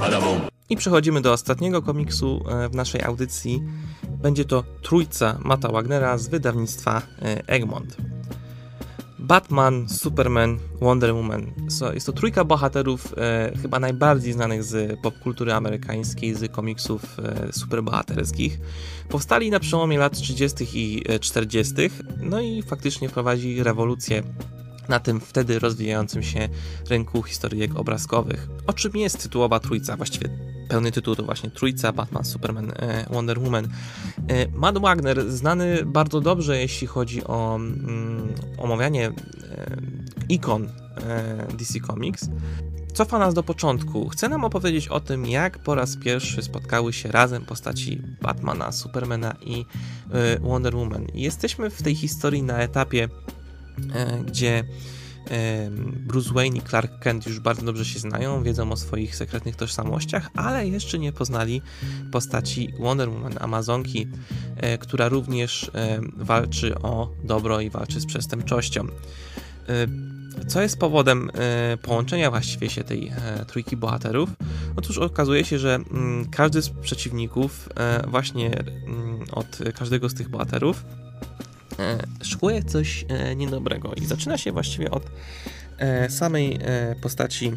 I przechodzimy do ostatniego komiksu w naszej audycji. Będzie to Trójca Matta Wagnera z wydawnictwa Egmont. Batman, Superman, Wonder Woman. Jest to trójka bohaterów chyba najbardziej znanych z popkultury amerykańskiej, z komiksów superbohaterskich. Powstali na przełomie lat 30. i 40. No i faktycznie wprowadzi rewolucję na tym wtedy rozwijającym się rynku historyjek obrazkowych. O czym jest tytułowa trójca? Właściwie pełny tytuł to właśnie Trójca, Batman, Superman, Wonder Woman. Matt Wagner, znany bardzo dobrze, jeśli chodzi o omawianie ikon DC Comics, cofa nas do początku. Chce nam opowiedzieć o tym, jak po raz pierwszy spotkały się razem postaci Batmana, Supermana i Wonder Woman. Jesteśmy w tej historii na etapie, gdzie Bruce Wayne i Clark Kent już bardzo dobrze się znają, wiedzą o swoich sekretnych tożsamościach, ale jeszcze nie poznali postaci Wonder Woman, Amazonki, która również walczy o dobro i walczy z przestępczością. Co jest powodem połączenia właściwie się tej trójki bohaterów? Otóż okazuje się, że każdy z przeciwników właśnie od każdego z tych bohaterów szykuje coś niedobrego i zaczyna się właściwie od samej postaci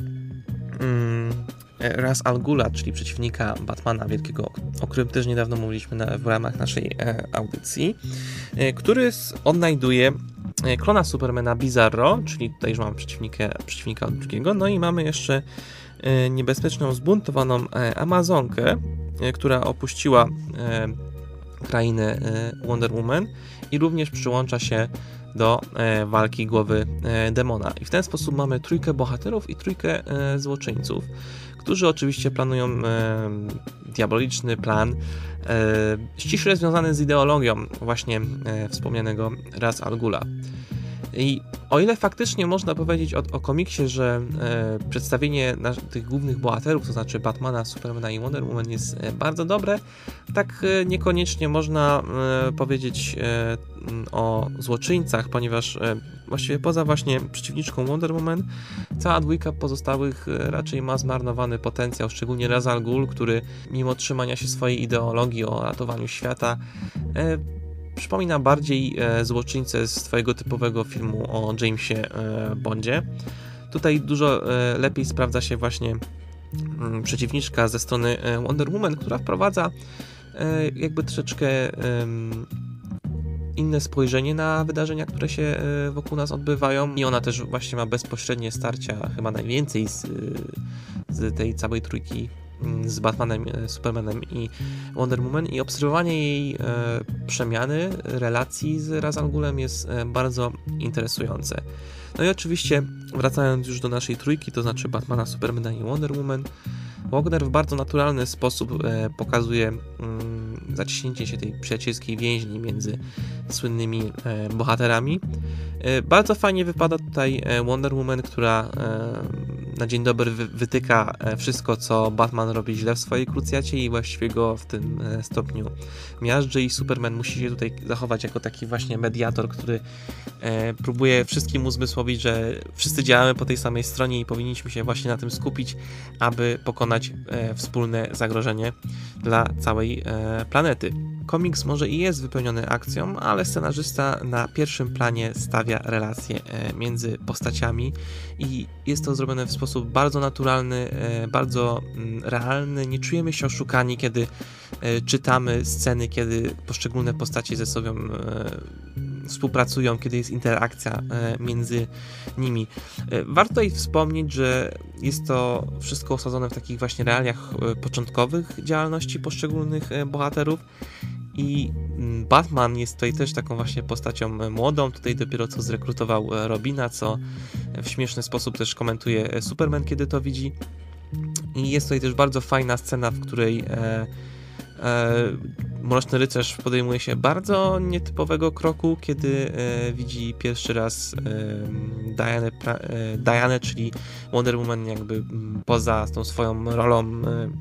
Ra's al Ghula, czyli przeciwnika Batmana Wielkiego, o którym też niedawno mówiliśmy w ramach naszej audycji, który odnajduje klona Supermana Bizarro, czyli tutaj już mamy przeciwnika od drugiego, no i mamy jeszcze niebezpieczną, zbuntowaną Amazonkę, która opuściła krainę Wonder Woman i również przyłącza się do walki głowy demona. I w ten sposób mamy trójkę bohaterów i trójkę złoczyńców, którzy oczywiście planują diaboliczny plan, ściśle związany z ideologią właśnie wspomnianego Ra's al Ghula. I o ile faktycznie można powiedzieć o komiksie, że przedstawienie tych głównych bohaterów, to znaczy Batmana, Supermana i Wonder Woman jest bardzo dobre, tak niekoniecznie można powiedzieć o złoczyńcach, ponieważ właściwie poza właśnie przeciwniczką Wonder Woman, cała dwójka pozostałych raczej ma zmarnowany potencjał, szczególnie Ra's al Ghul, który mimo trzymania się swojej ideologii o ratowaniu świata przypomina bardziej złoczyńcę z twojego typowego filmu o Jamesie Bondzie. Tutaj dużo lepiej sprawdza się właśnie przeciwniczka ze strony Wonder Woman, która wprowadza jakby troszeczkę inne spojrzenie na wydarzenia, które się wokół nas odbywają i ona też właśnie ma bezpośrednie starcia, chyba najwięcej z tej całej trójki z Batmanem, Supermanem i Wonder Woman i obserwowanie jej przemiany, relacji z Ra's al Ghulem jest bardzo interesujące. No i oczywiście wracając już do naszej trójki, to znaczy Batmana, Supermana i Wonder Woman, Wagner w bardzo naturalny sposób pokazuje zaciśnięcie się tej przyjacielskiej więźni między słynnymi bohaterami. Bardzo fajnie wypada tutaj Wonder Woman, która na dzień dobry wytyka wszystko, co Batman robi źle w swojej krucjacie i właściwie go w tym stopniu miażdży i Superman musi się tutaj zachować jako taki właśnie mediator, który próbuje wszystkim uzmysłowić, że wszyscy działamy po tej samej stronie i powinniśmy się właśnie na tym skupić, aby pokonać wspólne zagrożenie dla całej planety. Komiks może i jest wypełniony akcją, ale scenarzysta na pierwszym planie stawia relacje między postaciami i jest to zrobione w sposób bardzo naturalny, bardzo realny. Nie czujemy się oszukani, kiedy czytamy sceny, kiedy poszczególne postacie ze sobą współpracują, kiedy jest interakcja między nimi. Warto tutaj wspomnieć, że jest to wszystko osadzone w takich właśnie realiach początkowych działalności poszczególnych bohaterów i Batman jest tutaj też taką właśnie postacią młodą, tutaj dopiero co zrekrutował Robina, co w śmieszny sposób też komentuje Superman, kiedy to widzi. I jest tutaj też bardzo fajna scena, w której Mroczny Rycerz podejmuje się bardzo nietypowego kroku, kiedy widzi pierwszy raz Dianę, czyli Wonder Woman jakby poza tą swoją rolą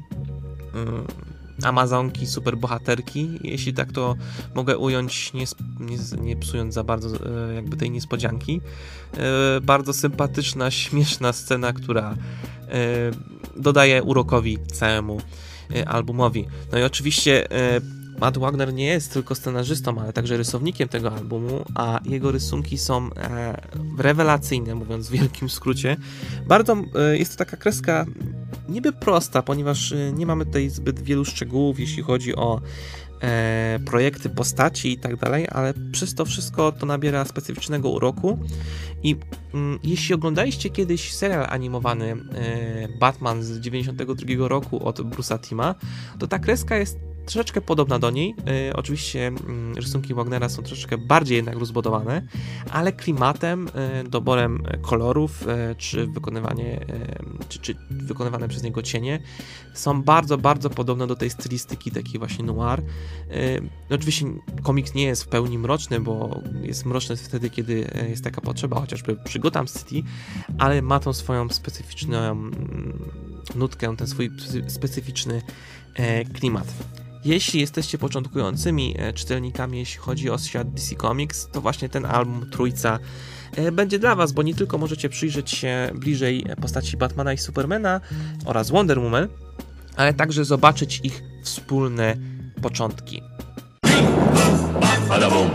Amazonki, superbohaterki, jeśli tak to mogę ująć, nie psując za bardzo jakby tej niespodzianki. Bardzo sympatyczna, śmieszna scena, która dodaje urokowi całemu albumowi. No i oczywiście Matt Wagner nie jest tylko scenarzystą, ale także rysownikiem tego albumu, a jego rysunki są rewelacyjne, mówiąc w wielkim skrócie. Bardzo jest to taka kreska niby prosta, ponieważ nie mamy tutaj zbyt wielu szczegółów, jeśli chodzi o projekty postaci i tak dalej, ale przez to wszystko to nabiera specyficznego uroku i jeśli oglądaliście kiedyś serial animowany Batman z 92 roku od Bruce'a Tima, to ta kreska jest troszeczkę podobna do niej. Oczywiście rysunki Wagnera są troszeczkę bardziej jednak rozbudowane, ale klimatem, doborem kolorów, czy wykonywane przez niego cienie są bardzo, bardzo podobne do tej stylistyki takiej właśnie noir. Oczywiście komiks nie jest w pełni mroczny, bo jest mroczny wtedy, kiedy jest taka potrzeba, chociażby przy Gotham City, ale ma tą swoją specyficzną nutkę, ten swój specyficzny klimat. Jeśli jesteście początkującymi czytelnikami, jeśli chodzi o świat DC Comics, to właśnie ten album Trójca będzie dla Was, bo nie tylko możecie przyjrzeć się bliżej postaci Batmana i Supermana oraz Wonder Woman, ale także zobaczyć ich wspólne początki.